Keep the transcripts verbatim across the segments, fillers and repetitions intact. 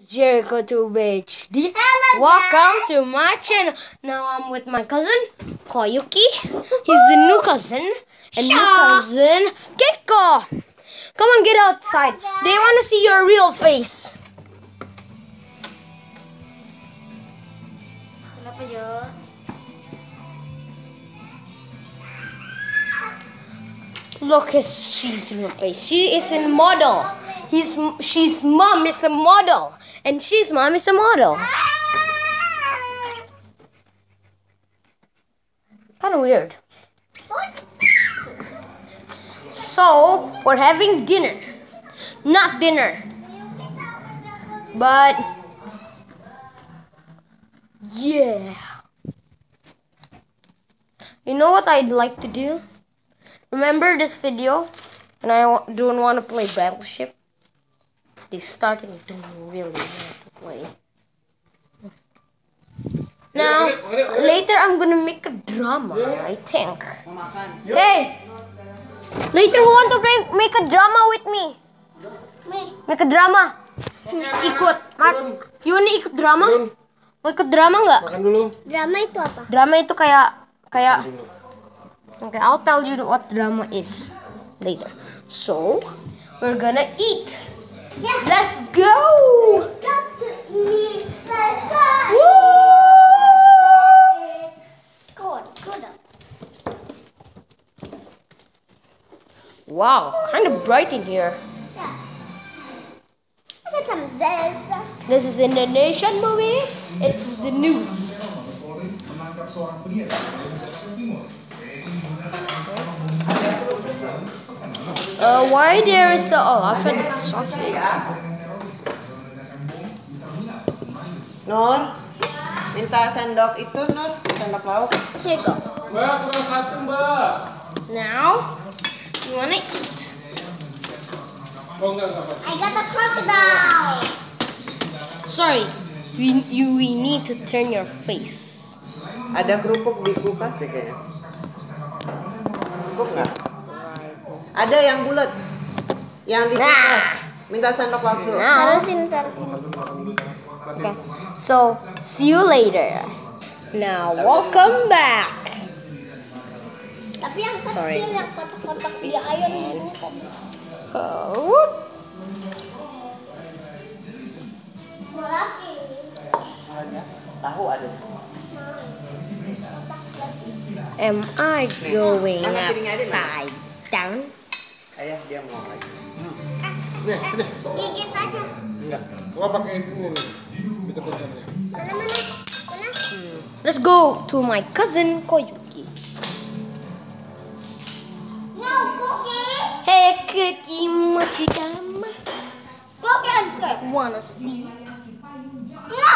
Jericho to H D. Welcome to my channel. Now I'm with my cousin Koyuki. He's the new cousin and new cousin Kiko. Come on, get outside. They want to see your real face. Look at she's real face. She is a model. He's she's mom is a model, and she's mom is a model. Kind of weird. So we're having dinner, not dinner, but yeah. You know what I'd like to do? Remember this video? And I don't want to play Battleship. They starting to really want to play. Now, later I'm gonna make a drama, I think. Hey! Later who want to play, make a drama with me? Make a drama. Ikut. Mark, you wanna ikut drama? Mau ikut drama nggak? Drama itu apa? Drama itu kayak kayak. Okay, I'll tell you what drama is later. So, we're gonna eat. Yeah. Let's go! Got to eat. Let's go. Woo! Go on, go down. Wow, kind of bright in here. Yeah. Look at some this. This is an Indonesian movie. It's the news. Uh, why there is a oh, I found this is chocolate. Nur, minta sendok itu Nur, sendok lauk. Here you go. Mbak, kurang satu Mbak. Now, you wanna eat? Oh enggak, enggak. I got a crocodile. Sorry, we you we need to turn your face. Ada kerupuk di kulkas deh kayaknya. Kerupuk nggak? Ada yang bulat, yang di kulkas. Minta sendok lauk dulu. Now, Tarusin, tarusin. okay. So, see you later. Now, welcome back. Tapi yang Sorry. kecil, yang kotak-kotak dia ayam ini. Oh. Lagi. Tahu ada. Am I going upside down? Ayah dia mau lagi. Nih, sini. Gigit aja. Enggak. Gua pakai ini nih. Deketin aja. Mana mana? Mana? Let's go to my cousin Koyuki. No, cookie. Hey, Cookie, what you done? Cookie and cake. Wanna see? No.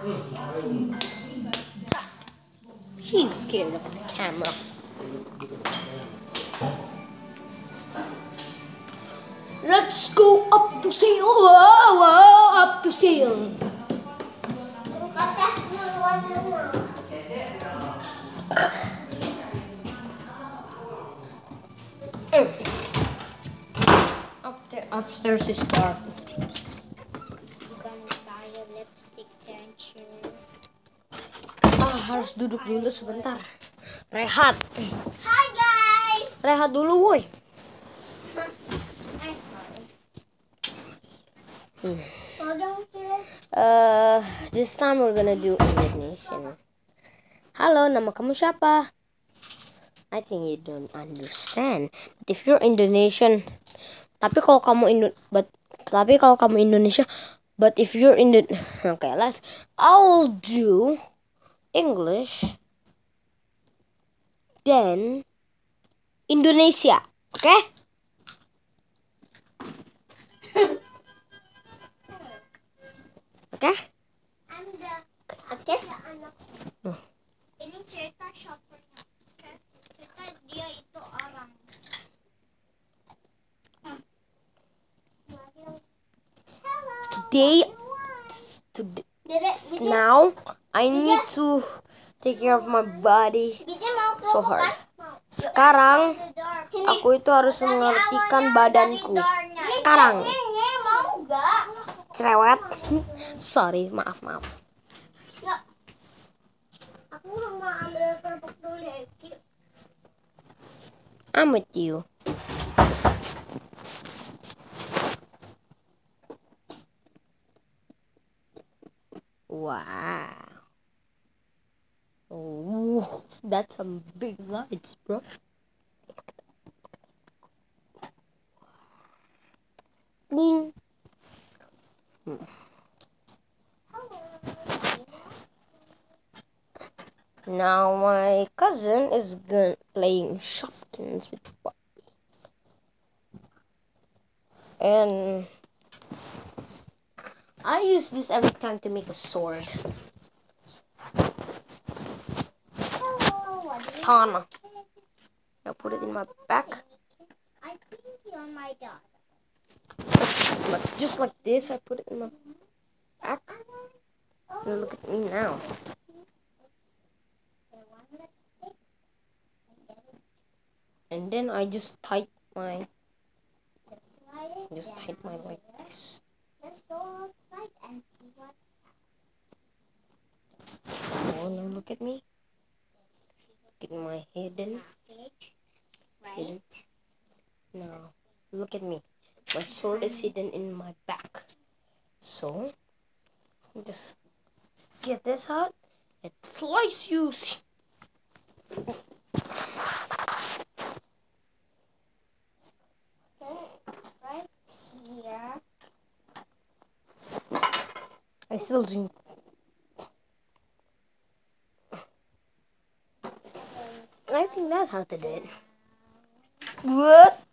She's scared of the camera. Let's go up to sail. Whoa, whoa, up to sail. Kata duluan dulu. Up there, upstairs is dark. Gonna buy a lipstick dancer. Ah, harus duduk dulu sebentar. Rehat. Hi guys. Rehat dulu, woi. Oh, don't you? Uh, this time we're gonna do Indonesian. Halo, nama kamu siapa? I think you don't understand. But if you're Indonesian, tapi kalau kamu Indo, but tapi kalau kamu Indonesia, but if you're Indo, okay, let's. I'll do English, then Indonesia, okay? Okay? Anda. Okay. Anak. Oh. Ini cerita shoppernya. Okay? Cerita dia itu orang. Today, today, Dedek, now I need to take care of my body Bide mau so kerupuk hard. kan? Sekarang Ini. aku itu harus mengertikan badanku. Sekarang. Ini mau enggak? Cerewet. Sorry, maaf maaf. Ya. Aku nggak mau ambil kerupuk dulu ya, Ki. I'm with you. Wow. Oh, that's some big lights, bro. Ding. Now my cousin is gon- playing Shopkins with Barbie. And I use this every time to make a sword. Hello, what do you Katana. I put it in my back. I think you're my daughter. But just like this, I put it in my back. And look at me now. And then I just type my, just type my like this. Let's go outside and see what. Oh, now look at me. Get my hidden. Hidden. Now look at me. My sword is hidden in my back. So just get this out and slice you. Right here. I still drink. I think that's how to do it. What?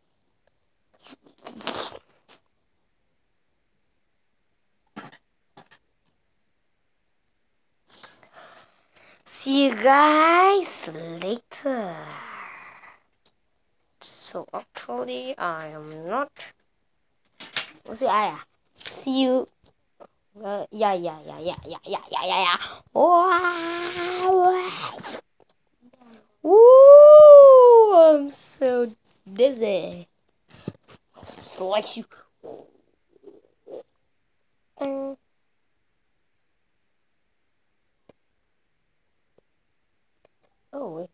See you guys later. So actually, I am not. What's it? Ah, yeah. See you. Uh, yeah, yeah, yeah, yeah, yeah, yeah, yeah, yeah, yeah. Wow. Ooh, I'm so dizzy. Slice you. Ding. Oh wait.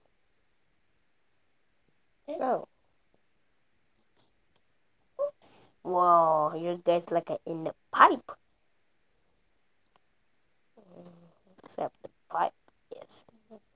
Oh. Oops. Whoa, you guys like a in the pipe. Except the pipe, yes.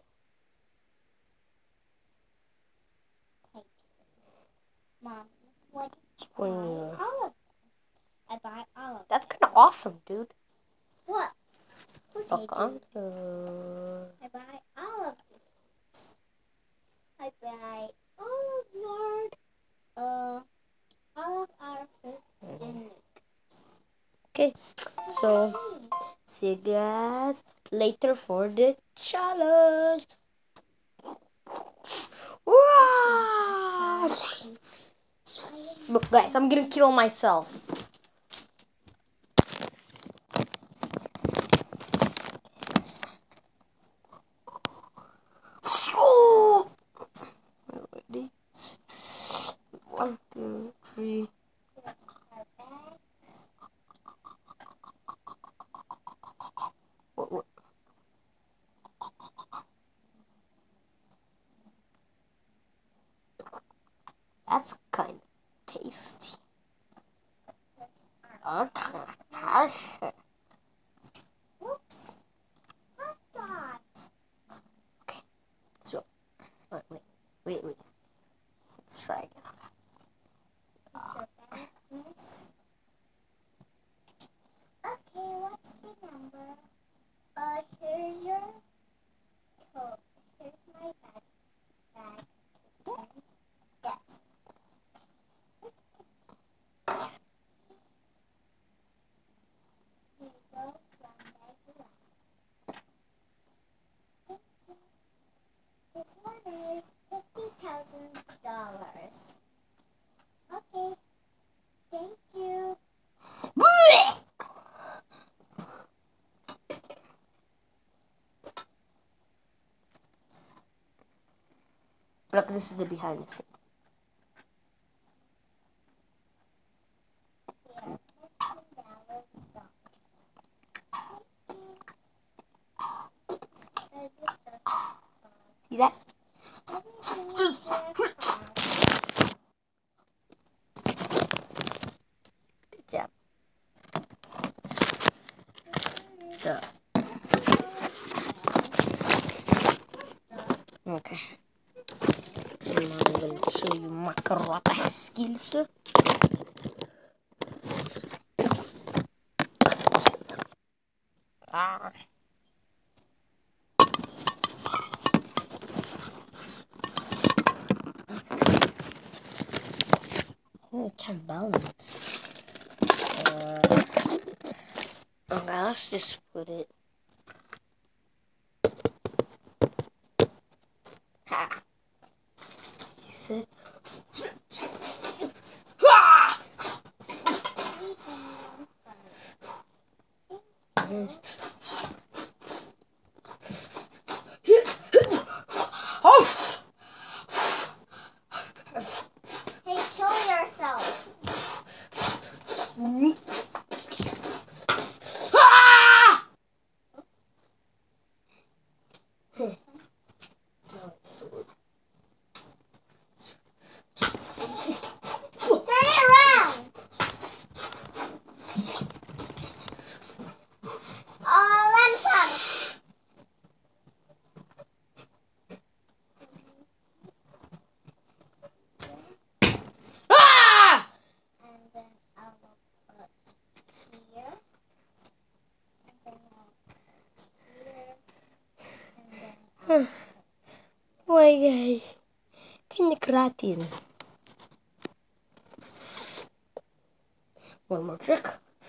Mom, what did you When buy? you- All of them. I buy all of them. That's kind of awesome, dude. What? Who said Look you? on the. I buy all of these. I buy all of your, uh, all of our fruits and Okay, so see you guys later for the challenge. Wow. Look, guys, I'm gonna kill myself. Ready? One, two, three. What, what? That's kind of tasty. Okay. Oops. Hot dogs. Okay. So, wait, wait, wait, wait. Let's try again. Miss. Okay, what's the number? Uh, here's your coat. Here's my bag. Bag. Yes. Here you go. One bag left. Thank you. This one is fifty thousand dollars. Okay. Thank you. Look, this is the behind the scene. Here, let's download See that? Good job. So. Okay. Now I'm going to show you my karate skills. Ah. I can't balance. Uh, okay, let's just put it. Ha! He said. Ha! Off! Hey, kill yourself. Ah! Turn it around. Oh, let me Ah! And then I will put here. And then I'll here. And then Why guys? Can you keratin? One more trick.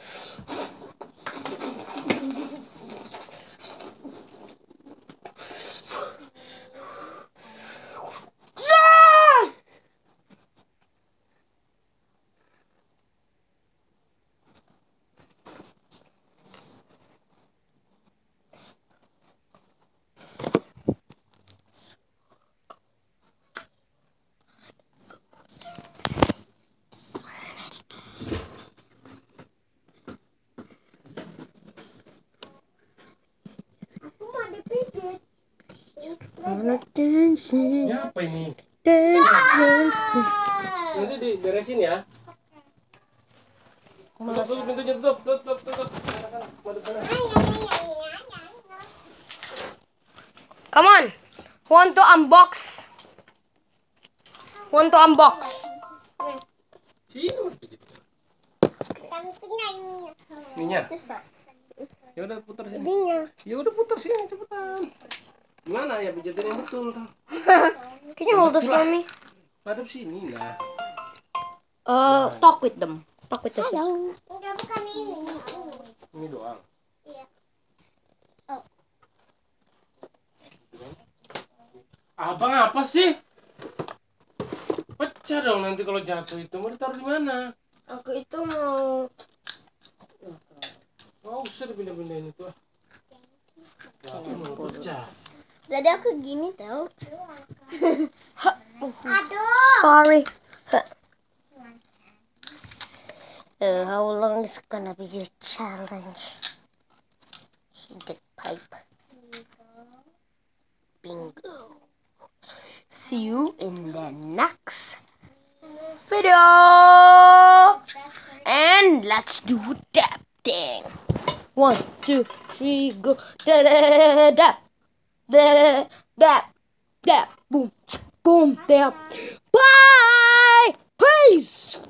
aku mau dipijit. Wanna dancing, Ini apa ini? dance, dance. Nanti diberesin ya. Tutup, tutup pintunya, tutup, tutup, tutup. Madep sana. Come on, want to unbox? Want to unbox? Sini mau dipijit. Cantiknya ini. Ininya. Ya udah putar sini. Ininya. Ya udah putar sini cepetan. Gimana ya pijitin yang betul tuh? Can you hold this for me? Madep sini nah. Uh, talk with them. Talk with the kids. Enggak, bukan ini. Ini doang. Iya. Abang apa sih? Pecah dong nanti kalau jatuh itu. Mau ditaruh di mana? Aku itu mau. Oh, usah dipindah-pindahin itu ah. Jatuh mau pecah. Tadi aku gini tau. Aduh. Sorry. Uh, how long is gonna be your challenge? The pipe. Bingo. See you in the next video. And let's do that thing. One, two, three, go. Da da da da da da. Boom, boom, da. Bye. Peace.